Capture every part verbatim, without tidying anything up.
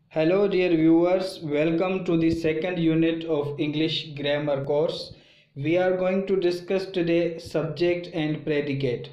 Hello dear viewers, welcome to the second unit of English grammar course. We are going to discuss today subject and predicate.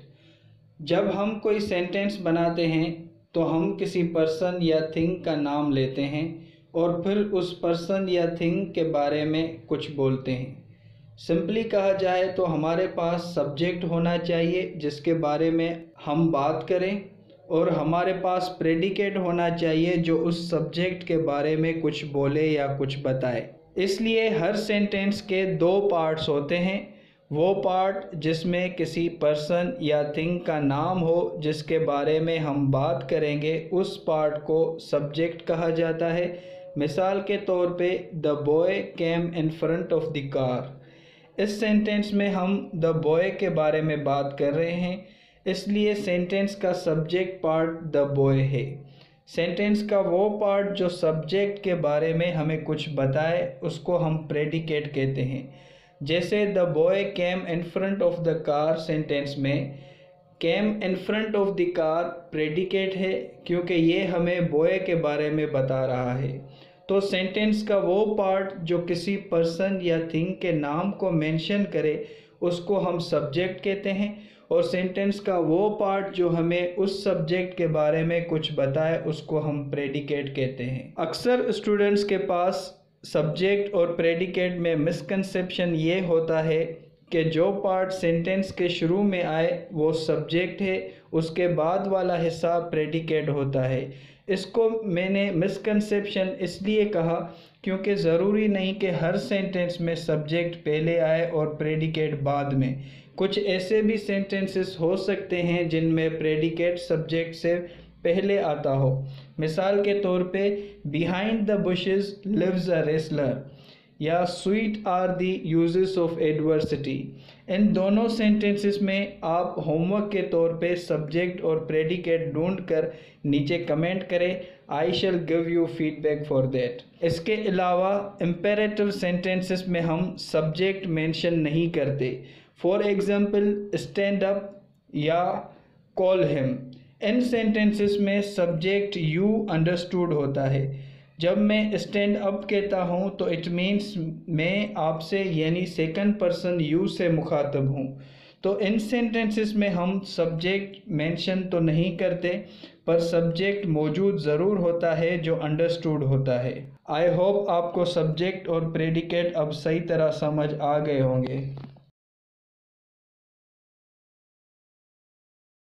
जब हम कोई sentence बनाते हैं तो हम किसी पर्सन या थिंग का नाम लेते हैं और फिर उस पर्सन या थिंग के बारे में कुछ बोलते हैं। सिंपली कहा जाए तो हमारे पास सब्जेक्ट होना चाहिए जिसके बारे में हम बात करें और हमारे पास प्रेडिकेट होना चाहिए जो उस सब्जेक्ट के बारे में कुछ बोले या कुछ बताए। इसलिए हर सेंटेंस के दो पार्ट्स होते हैं। वो पार्ट जिसमें किसी पर्सन या थिंग का नाम हो जिसके बारे में हम बात करेंगे, उस पार्ट को सब्जेक्ट कहा जाता है। मिसाल के तौर पे the boy came in front of the car. इस सेंटेंस में हम द बॉय के बारे में बात कर रहे हैं, इसलिए सेंटेंस का सब्जेक्ट पार्ट द बॉय है। सेंटेंस का वो पार्ट जो सब्जेक्ट के बारे में हमें कुछ बताए उसको हम प्रेडिकेट कहते हैं। जैसे the boy came in front of the car sentence में came in front of the car predicate है क्योंकि ये हमें बॉय के बारे में बता रहा है। तो सेंटेंस का वो पार्ट जो किसी पर्सन या थिंग के नाम को मेंशन करे उसको हम सब्जेक्ट कहते हैं और सेंटेंस का वो पार्ट जो हमें उस सब्जेक्ट के बारे में कुछ बताए उसको हम प्रेडिकेट कहते हैं। अक्सर स्टूडेंट्स के पास सब्जेक्ट और प्रेडिकेट में मिसकंसेप्शन ये होता है कि जो पार्ट सेंटेंस के शुरू में आए वो सब्जेक्ट है, उसके बाद वाला हिस्सा प्रेडिकेट होता है। इसको मैंने मिसकंसेप्शन इसलिए कहा क्योंकि ज़रूरी नहीं कि हर सेंटेंस में सब्जेक्ट पहले आए और प्रेडिकेट बाद में। कुछ ऐसे भी सेंटेंसेस हो सकते हैं जिनमें प्रेडिकेट सब्जेक्ट से पहले आता हो। मिसाल के तौर पे behind the bushes lives a wrestler या sweet are the uses of adversity. इन दोनों सेंटेंसेस में आप होमवर्क के तौर पे सब्जेक्ट और प्रेडिकेट ढूंढ कर नीचे कमेंट करें। I shall give you feedback for that. इसके अलावा इम्पेरेटिव सेंटेंसेस में हम सब्जेक्ट मेंशन नहीं करते। फॉर एग्जाम्पल स्टैंड अप या कॉल हिम। इन सेंटेंसेस में सब्जेक्ट यू अंडरस्टूड होता है। जब मैं स्टैंड अप कहता हूँ तो इट मीन्स मैं आपसे यानी सेकंड पर्सन यू से मुखातब हूँ। तो इन सेंटेंसेस में हम सब्जेक्ट मेंशन तो नहीं करते पर सब्जेक्ट मौजूद ज़रूर होता है जो अंडरस्टूड होता है। आई होप आपको सब्जेक्ट और प्रेडिकेट अब सही तरह समझ आ गए होंगे।